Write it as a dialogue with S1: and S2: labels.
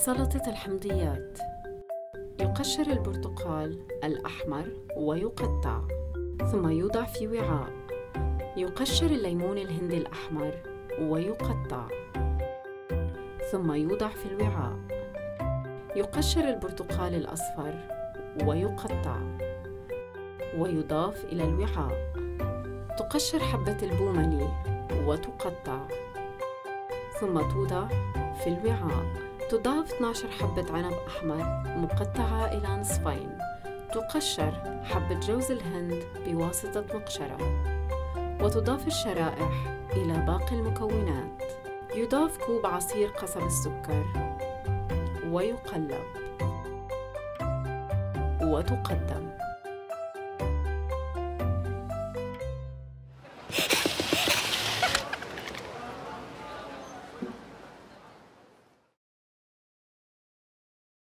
S1: سلطة الحمضيات. يقشر البرتقال الأحمر ويقطع، ثم يوضع في وعاء. يقشر الليمون الهندي الأحمر ويقطع، ثم يوضع في الوعاء. يقشر البرتقال الأصفر ويقطع ويضاف إلى الوعاء. تقشر حبة البوملي وتقطع، ثم توضع في الوعاء. تضاف 12 حبة عنب أحمر مقطعة إلى نصفين. تقشر حبة جوز الهند بواسطة مقشرة، وتضاف الشرائح إلى باقي المكونات. يضاف كوب عصير قصب السكر ويقلب وتقدم.